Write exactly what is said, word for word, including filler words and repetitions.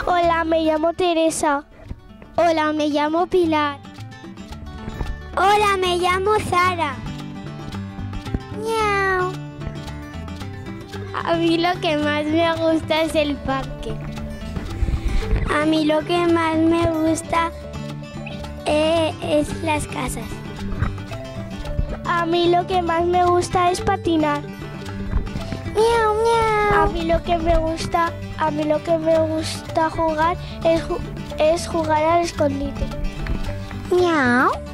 Hola, me llamo Teresa. Hola, me llamo Pilar. Hola, me llamo Sara. Miau. A mí lo que más me gusta es el parque. A mí lo que más me gusta eh, es las casas. A mí lo que más me gusta es patinar. Miau, miau. A mí lo que me gusta, a mí lo que me gusta jugar es, es jugar al escondite. Miau.